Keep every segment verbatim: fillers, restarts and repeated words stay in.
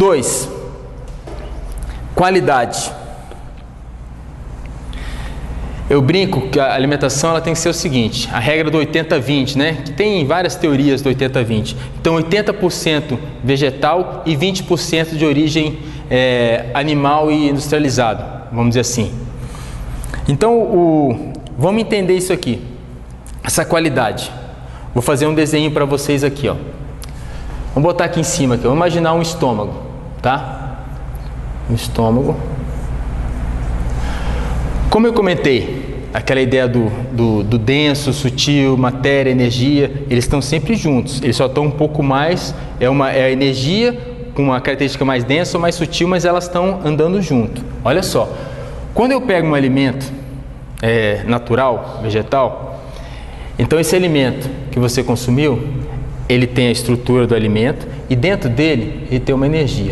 Dois, qualidade. Eu brinco que a alimentação ela tem que ser o seguinte, a regra do oitenta vinte, né? Que tem várias teorias do oitenta vinte. Então, oitenta por cento vegetal e vinte por cento de origem é, animal e industrializado, vamos dizer assim. Então, o, vamos entender isso aqui, essa qualidade. Vou fazer um desenho para vocês aqui, ó. Vamos botar aqui em cima, aqui. Vamos imaginar um estômago, tá? Um estômago. Como eu comentei, aquela ideia do, do, do denso, sutil, matéria, energia, eles estão sempre juntos. Eles só estão um pouco mais, é, uma, é a energia com uma característica mais densa ou mais sutil, mas elas estão andando junto. Olha só, quando eu pego um alimento é, natural, vegetal, então esse alimento que você consumiu, ele tem a estrutura do alimento e dentro dele ele tem uma energia.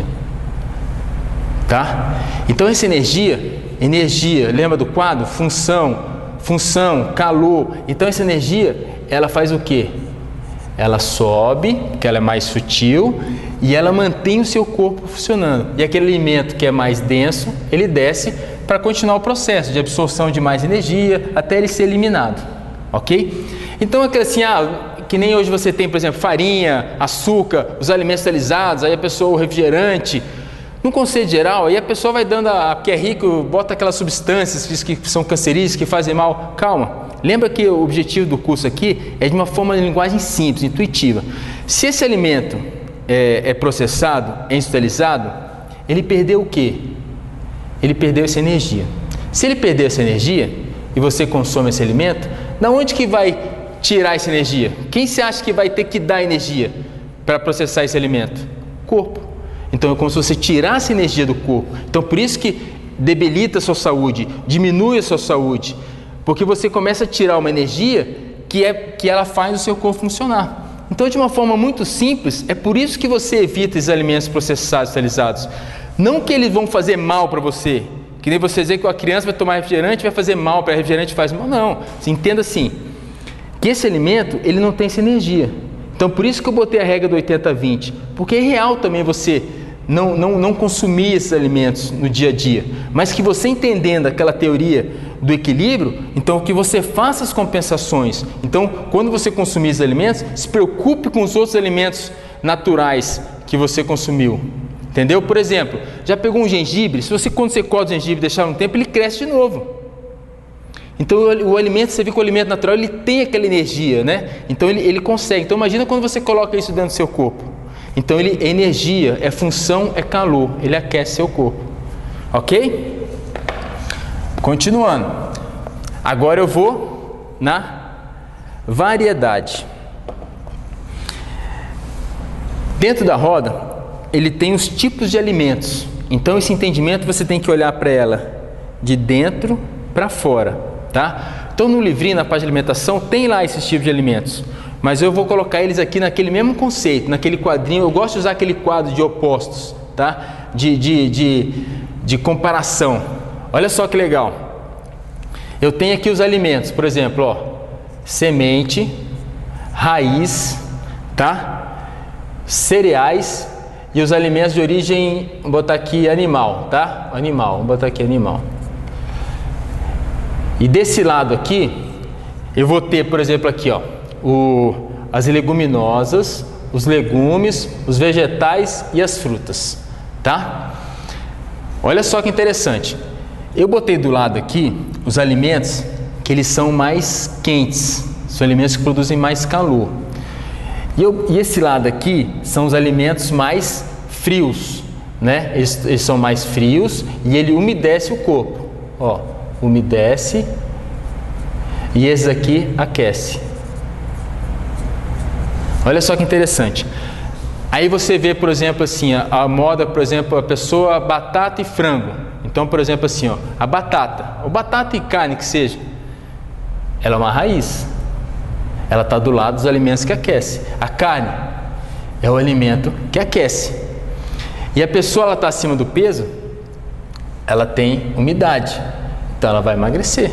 Tá? Então essa energia, energia, lembra do quadro? Função, função, calor. Então essa energia, ela faz o quê? Ela sobe, porque ela é mais sutil, e ela mantém o seu corpo funcionando. E aquele alimento que é mais denso, ele desce para continuar o processo de absorção de mais energia, até ele ser eliminado. Ok? Então aquele assim, ah, que nem hoje você tem, por exemplo, farinha, açúcar, os alimentos industrializados, aí a pessoa, o refrigerante. No conceito geral, aí a pessoa vai dando, a, porque é rico, bota aquelas substâncias que são cancerígenas, que fazem mal. Calma, lembra que o objetivo do curso aqui é de uma forma de linguagem simples, intuitiva. Se esse alimento é, é processado, é industrializado, ele perdeu o quê? Ele perdeu essa energia. Se ele perder essa energia, e você consome esse alimento, da onde que vai tirar essa energia? Quem você acha que vai ter que dar energia para processar esse alimento? Corpo. Então é como se você tirasse energia do corpo. Então por isso que debilita a sua saúde, diminui a sua saúde, porque você começa a tirar uma energia que, é, que ela faz o seu corpo funcionar. Então de uma forma muito simples, é por isso que você evita esses alimentos processados, industrializados. Não que eles vão fazer mal para você, que nem você dizer que a criança vai tomar refrigerante vai fazer mal, para refrigerante faz mal. Não, você entenda assim, que esse alimento ele não tem essa energia. Então por isso que eu botei a regra do oitenta vinte, porque é real também você não, não, não consumir esses alimentos no dia a dia, mas que você entendendo aquela teoria do equilíbrio, então que você faça as compensações. Então quando você consumir esses alimentos, se preocupe com os outros alimentos naturais que você consumiu. Entendeu? Por exemplo, já pegou um gengibre? Se você, quando você corta o gengibre e deixar um tempo, ele cresce de novo. Então o, o alimento, você vê que o alimento natural, ele tem aquela energia, né? Então ele, ele consegue. Então imagina quando você coloca isso dentro do seu corpo. Então ele é energia, é função, é calor. Ele aquece seu corpo. Ok? Continuando. Agora eu vou na variedade. Dentro da roda, ele tem os tipos de alimentos. Então esse entendimento você tem que olhar para ela de dentro para fora, tá? Então no livrinho, na página de alimentação, tem lá esses tipos de alimentos. Mas eu vou colocar eles aqui naquele mesmo conceito, naquele quadrinho. Eu gosto de usar aquele quadro de opostos, tá? De, de, de, de comparação. Olha só que legal. Eu tenho aqui os alimentos, por exemplo, ó, semente, raiz, tá? Cereais e os alimentos de origem, vou botar aqui animal, tá? Animal, vou botar aqui animal. E desse lado aqui, eu vou ter, por exemplo, aqui, ó, o, as leguminosas, os legumes, os vegetais e as frutas, tá? Olha só que interessante. Eu botei do lado aqui os alimentos que eles são mais quentes, são alimentos que produzem mais calor. E, eu, e esse lado aqui são os alimentos mais frios, né? Eles, eles são mais frios e ele umedece o corpo, ó, umedece, e esse aqui aquece. Olha só que interessante. Aí você vê, por exemplo, assim, a, a moda, por exemplo, a pessoa batata e frango. Então, por exemplo, assim, ó, a batata, ou batata e carne que seja, ela é uma raiz. Ela está do lado dos alimentos que aquecem. A carne é o alimento que aquece. E a pessoa, ela está acima do peso, ela tem umidade. Então ela vai emagrecer.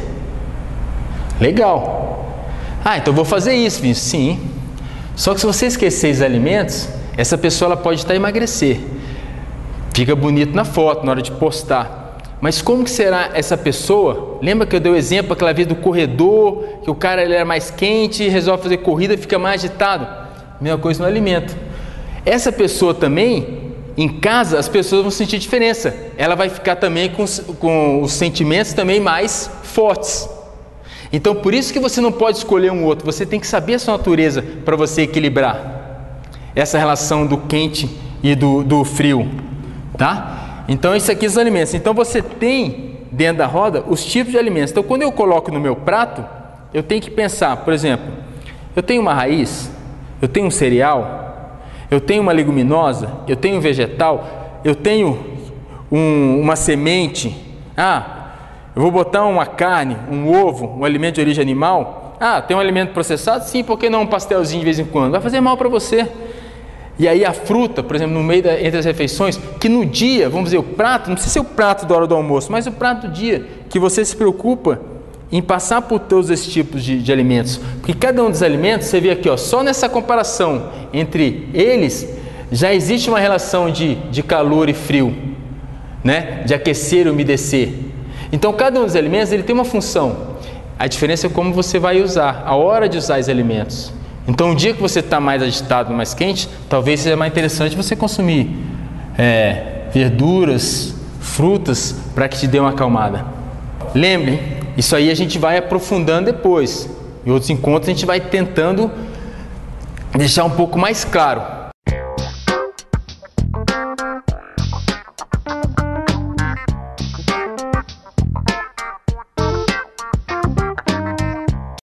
Legal. Ah, então eu vou fazer isso, Vinícius. Sim. Só que se você esquecer esses alimentos, essa pessoa ela pode estar a emagrecer. Fica bonito na foto, na hora de postar. Mas como que será essa pessoa? Lembra que eu dei o exemplo aquela vez do corredor, que o cara ele era mais quente, resolve fazer corrida, fica mais agitado? Mesma coisa no alimento. Essa pessoa também, em casa, as pessoas vão sentir diferença. Ela vai ficar também com, com os sentimentos também mais fortes. Então, por isso que você não pode escolher um outro. Você tem que saber a sua natureza para você equilibrar essa relação do quente e do, do frio, tá? Então, isso aqui são os alimentos. Então, você tem dentro da roda os tipos de alimentos. Então, quando eu coloco no meu prato, eu tenho que pensar, por exemplo, eu tenho uma raiz, eu tenho um cereal, eu tenho uma leguminosa, eu tenho um vegetal, eu tenho um, uma semente. Ah, eu vou botar uma carne, um ovo, um alimento de origem animal. Ah, tem um alimento processado? Sim, por que não um pastelzinho de vez em quando? Vai fazer mal para você. E aí a fruta, por exemplo, no meio da, entre as refeições, que no dia, vamos dizer, o prato, não precisa ser o prato da hora do almoço, mas o prato do dia, que você se preocupa em passar por todos esses tipos de, de alimentos. Porque cada um dos alimentos, você vê aqui, ó, só nessa comparação entre eles, já existe uma relação de, de calor e frio, né? De aquecer e umedecer. Então, cada um dos alimentos ele tem uma função. A diferença é como você vai usar, a hora de usar os alimentos. Então, um dia que você está mais agitado, mais quente, talvez seja mais interessante você consumir é, verduras, frutas, para que te dê uma acalmada. Lembre, isso aí a gente vai aprofundando depois. Em outros encontros a gente vai tentando deixar um pouco mais claro.